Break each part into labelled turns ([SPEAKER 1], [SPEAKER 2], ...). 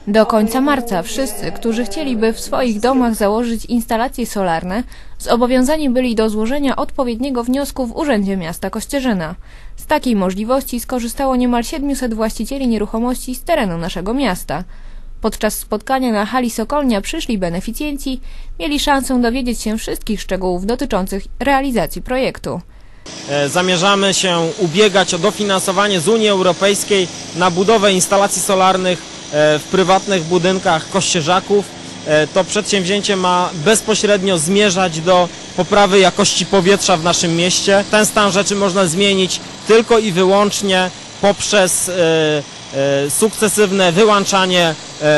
[SPEAKER 1] Do końca marca wszyscy, którzy chcieliby w swoich domach założyć instalacje solarne, zobowiązani byli do złożenia odpowiedniego wniosku w Urzędzie Miasta Kościerzyna. Z takiej możliwości skorzystało niemal 700 właścicieli nieruchomości z terenu naszego miasta. Podczas spotkania na hali Sokolnia przyszli beneficjenci mieli szansę dowiedzieć się wszystkich szczegółów dotyczących realizacji projektu.
[SPEAKER 2] Zamierzamy się ubiegać o dofinansowanie z Unii Europejskiej na budowę instalacji solarnych w prywatnych budynkach kościerzaków. To przedsięwzięcie ma bezpośrednio zmierzać do poprawy jakości powietrza w naszym mieście. Ten stan rzeczy można zmienić tylko i wyłącznie poprzez sukcesywne wyłączanie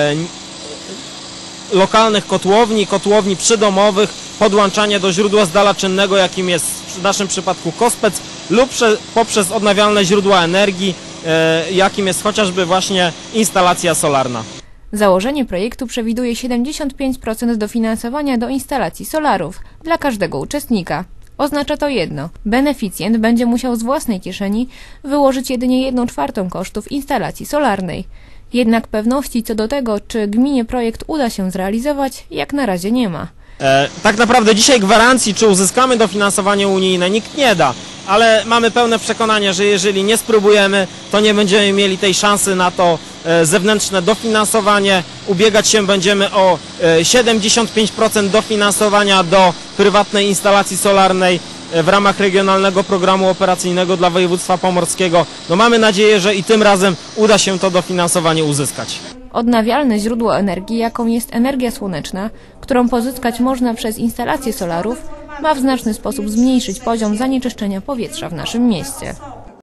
[SPEAKER 2] lokalnych kotłowni przydomowych, podłączanie do źródła z dala czynnego, jakim jest w naszym przypadku Kospec, lub poprzez odnawialne źródła energii, jakim jest chociażby właśnie instalacja solarna.
[SPEAKER 1] Założenie projektu przewiduje 75% dofinansowania do instalacji solarów dla każdego uczestnika. Oznacza to jedno: beneficjent będzie musiał z własnej kieszeni wyłożyć jedynie 1/4 kosztów instalacji solarnej. Jednak pewności co do tego, czy gminie projekt uda się zrealizować, jak na razie nie ma.
[SPEAKER 2] Tak naprawdę dzisiaj gwarancji, czy uzyskamy dofinansowanie unijne, nikt nie da, ale mamy pełne przekonanie, że jeżeli nie spróbujemy, to nie będziemy mieli tej szansy na to zewnętrzne dofinansowanie. Ubiegać się będziemy o 75% dofinansowania do prywatnej instalacji solarnej w ramach Regionalnego Programu Operacyjnego dla Województwa Pomorskiego. No mamy nadzieję, że i tym razem uda się to dofinansowanie uzyskać.
[SPEAKER 1] Odnawialne źródło energii, jaką jest energia słoneczna, którą pozyskać można przez instalację solarów, ma w znaczny sposób zmniejszyć poziom zanieczyszczenia powietrza w naszym mieście.